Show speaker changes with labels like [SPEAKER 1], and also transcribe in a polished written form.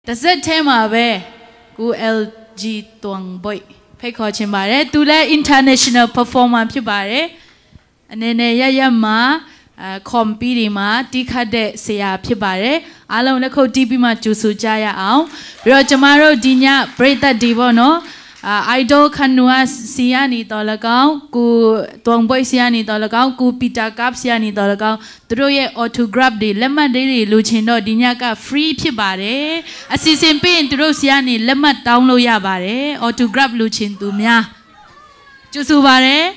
[SPEAKER 1] That tema be ku LG Tuang Boih. Pay coaching bare. Tule international performance pi bare. Anene ya ma compete ma tikade seya pi bare. Along le ko DP ma jusu jaya ao. Biro jamaro dinya break that divo no. Idol kanua siani dolagao ku Tuang Boih siani dolagao ku pita kap siani dolagao troye autograph de lemma de luchindo dinya ka free pi bare. Assistant pin tro siani lemma download ya bare. Autograph luchin tu mya. Jusu bare.